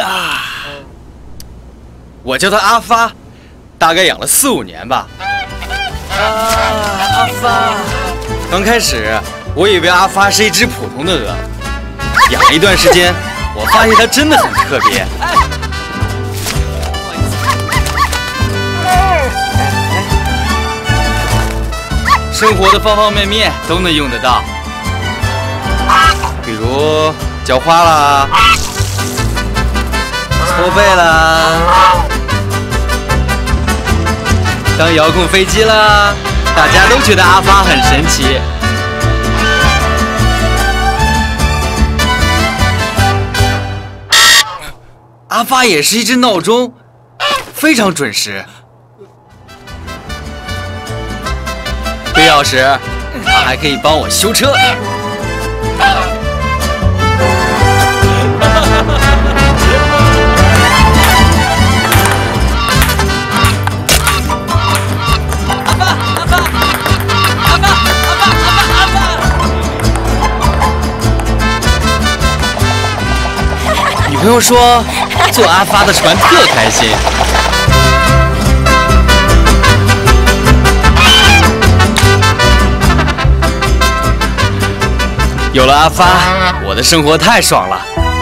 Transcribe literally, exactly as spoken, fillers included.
啊，我叫他阿发，大概养了四五年吧。啊，阿发。刚开始我以为阿发是一只普通的鹅，养了一段时间，我发现它真的很特别。生活的方方面面都能用得到，比如浇花啦、搓背啦、当遥控飞机啦，大家都觉得阿发很神奇。阿发也是一只闹钟，非常准时。必要时，他还可以帮我修车。阿发，阿发，阿发，阿发，阿发，阿发。女朋友说，坐阿发的船特开心。有了阿发，我的生活太爽了。